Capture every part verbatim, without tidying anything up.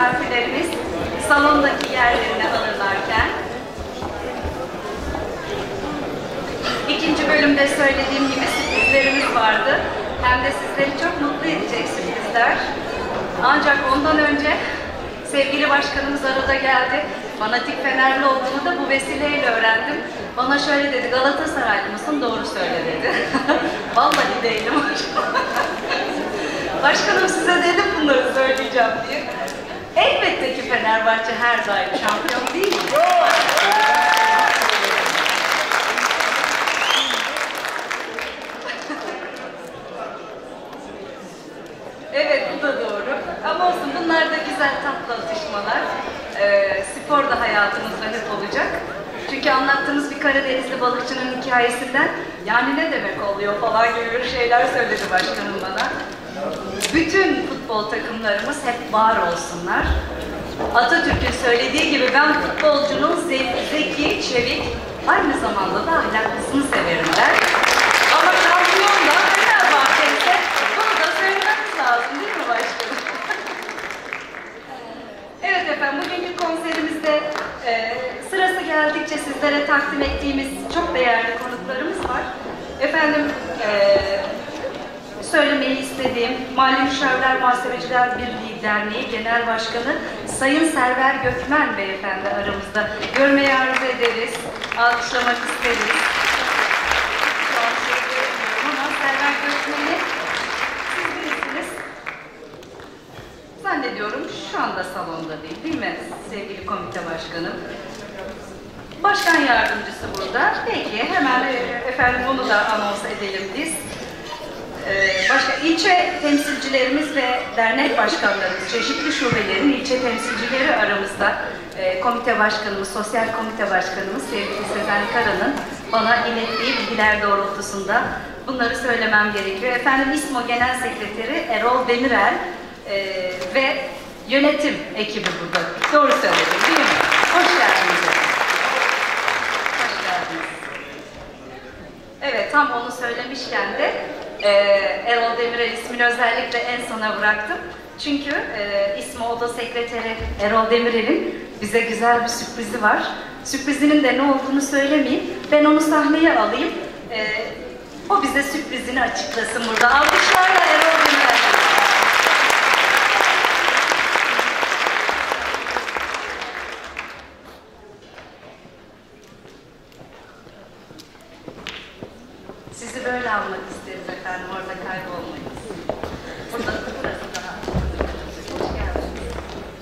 Misafirlerimiz salondaki yerlerini alırlarken ikinci bölümde söylediğim gibi sürprizlerimiz vardı. Hem de sizleri çok mutlu edecek sürprizler. Ancak ondan önce sevgili başkanımız arada geldi. Fanatik Fenerli olduğunu da bu vesileyle öğrendim. Bana şöyle dedi, Galatasaraylı mısın? Doğru söyle dedi. Vallahi değilim. Başkanım size dedim bunları söyleyeceğim diye. Elbette ki Fenerbahçe her daim şampiyon değil mi? Evet, bu da doğru. Ama olsun, bunlar da güzel tatlı atışmalar. Ee, spor da hayatımızda hep olacak. Çünkü anlattığımız bir Karadenizli balıkçının hikayesinden yani ne demek oluyor falan gibi şeyler söyledi başkanım bana. Bütün futbol takımlarımız hep var olsunlar. Atatürk'ün söylediği gibi ben futbolcunun zeki, çevik, aynı zamanda da ahlaklısını severim der. Ama şampiyon da Fenerbahçe ise bunu da söylememiz lazım değil mi başkanım? Evet efendim, bugünkü konserimizde e, sırası geldikçe sizlere takdim ettiğimiz çok değerli konuklarımız var. Efendim, e, söylemeyi istediğim Mali Müşavirler Muhasebeciler Birliği Derneği Genel Başkanı Sayın Server Gökmen Beyefendi aramızda. Görmeyi arzu ederiz, alkışlamak isteriz. Şu an şey göremiyorum ama Server Gökmen'i siz bilirsiniz. Zannediyorum şu anda salonda değil, değil mi sevgili komite başkanım? Başkan yardımcısı burada. Peki hemen efendim bunu da anons edelim biz. Ee, başka ilçe temsilcilerimiz ve dernek başkanlarımız, çeşitli şubelerin ilçe temsilcileri aramızda. Ee, komite başkanımız, sosyal komite başkanımız sevgili Sezen Kara'nın bana ilettiği bilgiler doğrultusunda bunları söylemem gerekiyor. Efendim İSMO Genel Sekreteri Erol Demirel e, ve yönetim ekibi burada. Doğru söyledim değil mi? Hoş geldiniz. Hoş geldiniz. Evet, tam onu söylemişken de Ee, Erol Demirel ismini özellikle en sona bıraktım. Çünkü e, İSMO Oda Sekreteri Erol Demirel'in bize güzel bir sürprizi var. Sürprizinin de ne olduğunu söylemeyeyim. Ben onu sahneye alayım. Ee, o bize sürprizini açıklasın burada. Alkışlarla Erol Demirel. Sizi böyle almak isteriz efendim, orada kaybolmayız. Burada burası daha. Hoş geldiniz.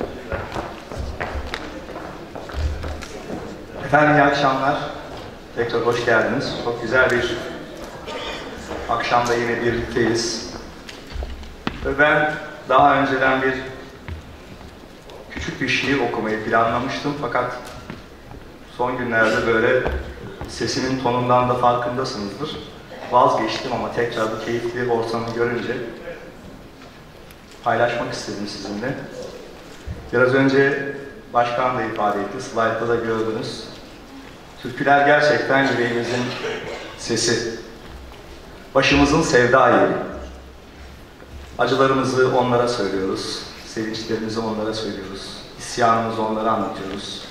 Efendim iyi akşamlar. Tekrar hoş geldiniz. Çok güzel bir akşamda yine birlikteyiz. Ve ben daha önceden bir küçük bir şiir okumayı planlamıştım fakat son günlerde böyle sesimin tonundan da farkındasınızdır. Vazgeçtim ama tekrar bu keyifli ortamı görünce paylaşmak istedim sizinle. Biraz önce başkan da ifade etti, slaytta da gördünüz. Türküler gerçekten yüreğimizin sesi. Başımızın sevda yeri. Acılarımızı onlara söylüyoruz, sevinçlerimizi onlara söylüyoruz, isyanımızı onlara anlatıyoruz.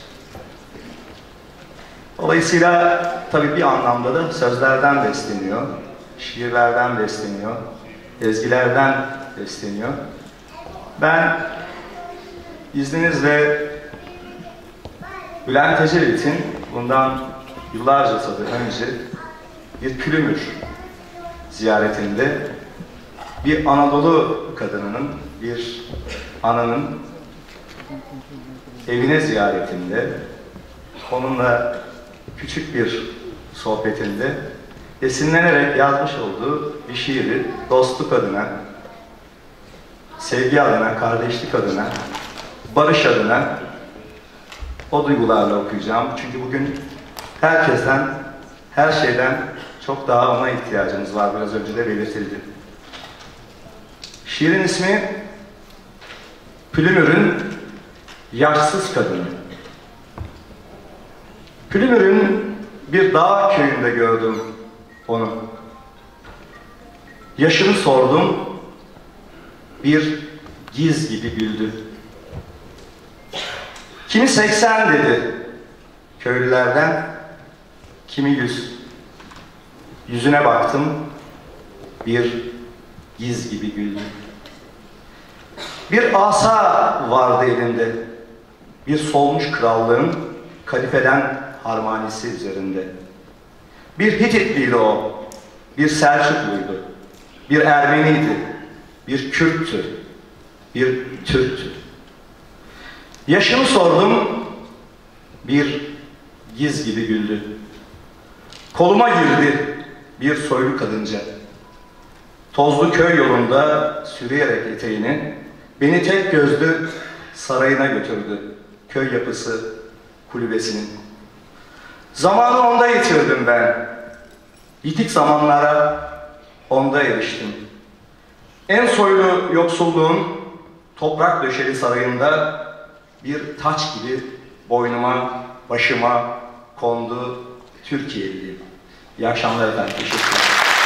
Dolayısıyla tabii bir anlamda da sözlerden besleniyor, şiirlerden besleniyor, ezgilerden besleniyor. Ben izninizle Bülent Ecevit'in bundan yıllarca tabii önce bir Pülümür ziyaretinde bir Anadolu kadınının, bir ananın evine ziyaretinde onunla küçük bir sohbetinde esinlenerek yazmış olduğu bir şiiri dostluk adına, sevgi adına, kardeşlik adına, barış adına o duygularla okuyacağım. Çünkü bugün herkesten, her şeyden çok daha ona ihtiyacımız var. Biraz önce de belirtildi. Şiirin ismi Pülümür'ün Yaşsız Kadını. Pülümür'ün bir dağ köyünde gördüm onu. Yaşını sordum, bir giz gibi güldü. Kimi seksen dedi köylülerden, kimi yüz. Yüzüne baktım, bir giz gibi güldü. Bir asa vardı elinde, bir solmuş krallığın kadifeden harmanisi üzerinde. Bir Hititliydi o, bir Selçukluydu, bir Ermeniydi, bir Kürttü, bir Türktü. Yaşını sordum, bir giz gibi güldü. Koluma girdi bir soylu kadınca. Tozlu köy yolunda sürüyerek eteğini, beni tek gözlü sarayına götürdü. Köy yapısı kulübesinin. Zamanı onda yitirdim ben. Yitik zamanlara onda eriştim. En soylu yoksulluğun toprak döşeli sarayında bir taç gibi boynuma, başıma kondu Türkiye'liyim. İyi akşamlar efendim. Teşekkür ederim.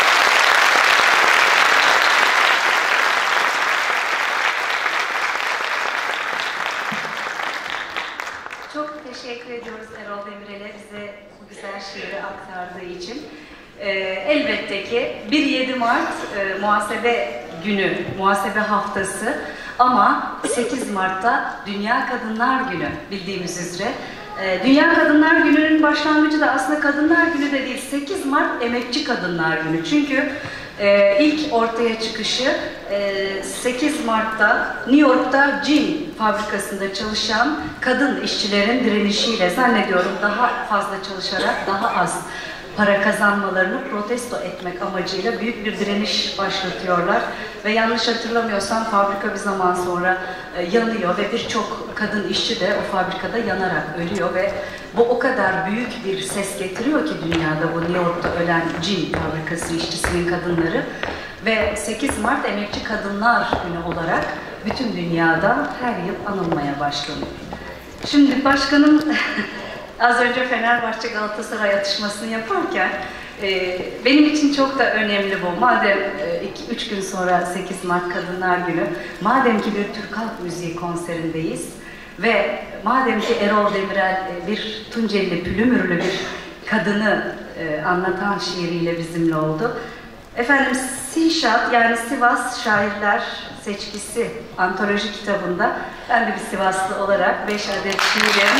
Çok teşekkür ediyoruz Erol Demirel'e bize bu güzel şiiri aktardığı için. Ee, elbette ki bir yedi Mart e, muhasebe günü, muhasebe haftası ama sekiz Mart'ta Dünya Kadınlar Günü bildiğimiz üzere. Ee, Dünya Kadınlar Günü'nün başlangıcı da aslında Kadınlar Günü de değil, sekiz Mart Emekçi Kadınlar Günü. Çünkü e, ilk ortaya çıkışı e, sekiz Mart'ta New York'ta cin fabrikasında çalışan kadın işçilerin direnişiyle, zannediyorum daha fazla çalışarak daha az para kazanmalarını protesto etmek amacıyla büyük bir direniş başlatıyorlar. Ve yanlış hatırlamıyorsam fabrika bir zaman sonra e, yanıyor ve birçok kadın işçi de o fabrikada yanarak ölüyor ve bu o kadar büyük bir ses getiriyor ki dünyada bu New York'ta ölen cin fabrikası işçisinin kadınları. Ve sekiz Mart Emekçi Kadınlar Günü olarak bütün dünyada her yıl anılmaya başlanıyor. Şimdi başkanım az önce Fenerbahçe Galatasaray atışmasını yaparken e, benim için çok da önemli bu. Madem üç gün sonra sekiz Mart Kadınlar Günü, madem ki bir Türk halk müziği konserindeyiz ve madem ki Erol Demirel e, bir Tunceli pülümürlü bir kadını e, anlatan şiiriyle bizimle oldu. Efendim Sişat yani Sivas Şairler Seçkisi antoloji kitabında ben de bir Sivaslı olarak beş adet şiirim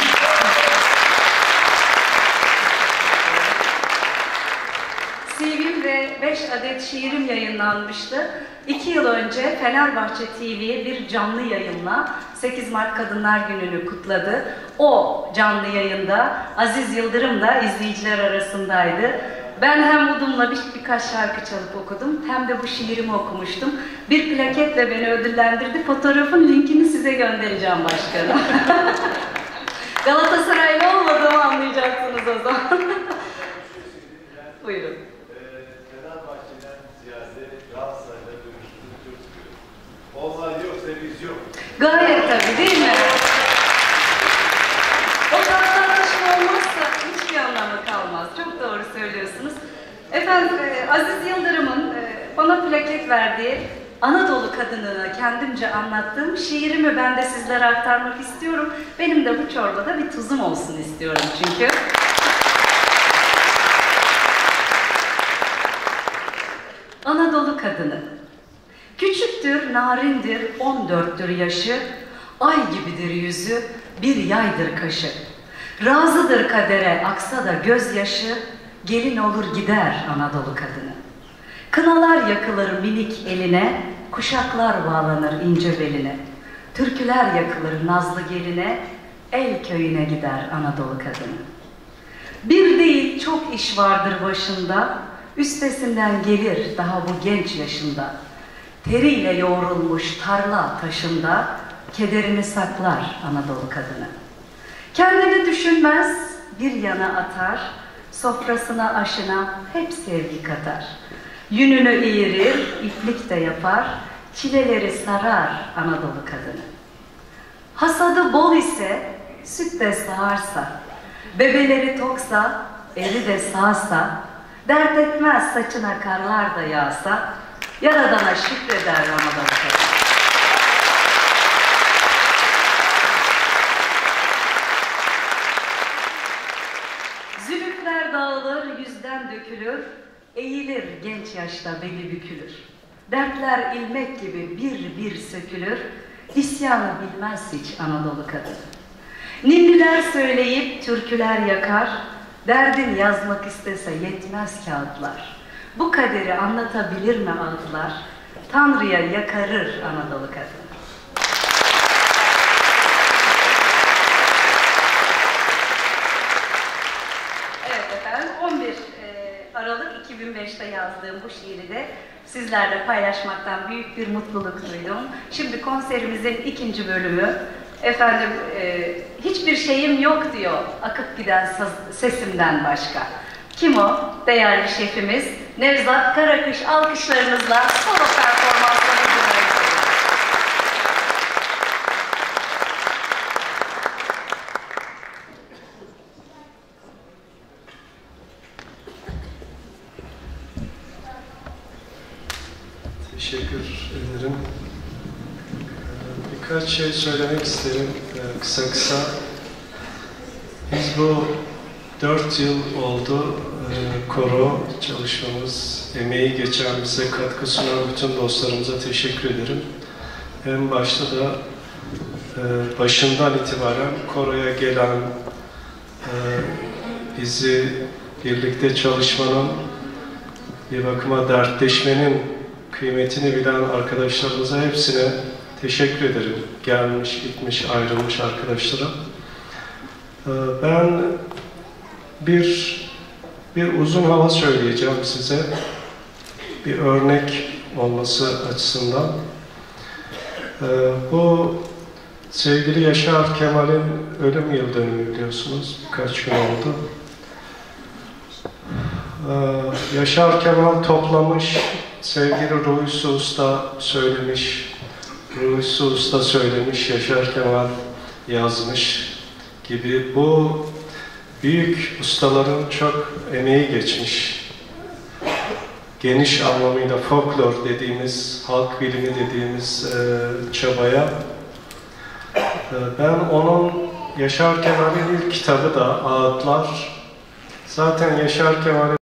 C V'm ve beş adet şiirim yayınlanmıştı. iki yıl önce Fenerbahçe T V bir canlı yayınla sekiz Mart Kadınlar Günü'nü kutladı. O canlı yayında Aziz Yıldırım da izleyiciler arasındaydı. Ben hem Udum'la bir, birkaç şarkı çalıp okudum, hem de bu şiirimi okumuştum. Bir plaketle beni ödüllendirdi. Fotoğrafın linkini size göndereceğim başkanım. Galatasaraylı olmadığımı anlayacaksınız o zaman. Buyurun. Fenerbahçe'den ziyade Galatasaray'la dönüştüğünü çok istiyorum. Onlar yoksa biz yok. Gayet tabii değil mi? O tartışma olmazsa hiçbir anlamı kalmaz. Çok doğru söylüyorsunuz. Efendim Aziz Yıldırım'ın bana plaket verdiği Anadolu kadınına kendimce anlattığım şiirimi ben de sizlere aktarmak istiyorum. Benim de bu çorbada bir tuzum olsun istiyorum çünkü. Anadolu kadını. Küçüktür, narindir, on dörttür yaşı, ay gibidir yüzü, bir yaydır kaşı. Razıdır kadere, aksa da gözyaşı, gelin olur gider Anadolu kadını. Kınalar yakılır minik eline, kuşaklar bağlanır ince beline. Türküler yakılır nazlı geline, el köyüne gider Anadolu kadını. Bir değil çok iş vardır başında, üstesinden gelir daha bu genç yaşında. Teriyle yoğrulmuş tarla taşında, kederini saklar Anadolu kadını. Kendini düşünmez, bir yana atar, sofrasına aşına hep sevgi katar. Yününü iğrir, iplik de yapar, çileleri sarar Anadolu kadını. Hasadı bol ise, süt de sağarsa, bebeleri toksa, eri de sağsa, dert etmez saçına karlar da yağsa, Yaradan'a şükreder Anadolu kadını. dökülür, eğilir genç yaşta beli bükülür. Dertler ilmek gibi bir bir sökülür, isyanı bilmez hiç Anadolu kadını. Ninniler söyleyip türküler yakar, derdin yazmak istese yetmez kağıtlar. Bu kaderi anlatabilir mi ağıtlar? Tanrı'ya yakarır Anadolu kadını. Evet efendim, on bir Aralık iki bin beş'te yazdığım bu şiiri de sizlerle paylaşmaktan büyük bir mutluluk duydum. Şimdi konserimizin ikinci bölümü, efendim e, hiçbir şeyim yok diyor akıp giden sesimden başka. Kim o? Değerli şefimiz Nevzat Karakış, alkışlarınızla solo performansları dinliyoruz. Teşekkür ederim. Birkaç şey söylemek isterim kısa kısa. Biz bu dört yıl oldu koro çalışmamız, emeği geçen, bize katkı sunan bütün dostlarımıza teşekkür ederim. En başta da başından itibaren koroya gelen, bizi birlikte çalışmanın, bir bakıma dertleşmenin kıymetini bilen arkadaşlarımıza hepsine teşekkür ederim. Gelmiş, gitmiş, ayrılmış arkadaşlara. Ben bir bir uzun hava söyleyeceğim size. Bir örnek olması açısından. Bu sevgili Yaşar Kemal'in ölüm yıl dönümü biliyorsunuz. Birkaç gün oldu. Yaşar Kemal toplamış, sevgili Ruhi Usta söylemiş, Ruhi Usta söylemiş, Yaşar Kemal yazmış gibi bu büyük ustaların çok emeği geçmiş. Geniş anlamıyla folklor dediğimiz, halk bilimi dediğimiz e, çabaya. E, ben onun, Yaşar Kemal'in ilk kitabı da Ağıtlar. Zaten Yaşar Kemal'in